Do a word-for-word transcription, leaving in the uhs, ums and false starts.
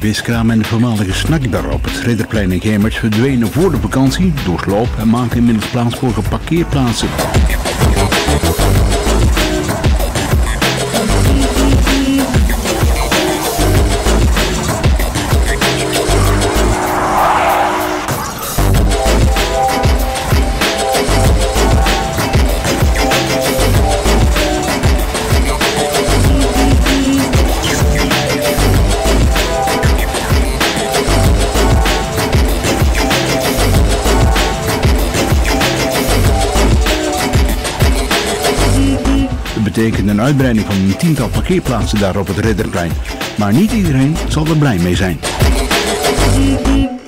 viskraam en de voormalige snackbar op het Ridderplein in Gemert verdwenen voor de vakantie door sloop en maken inmiddels plaats voor parkeerplaatsen. Dat betekent een uitbreiding van een tiental parkeerplaatsen daar op het Ridderplein. Maar niet iedereen zal er blij mee zijn.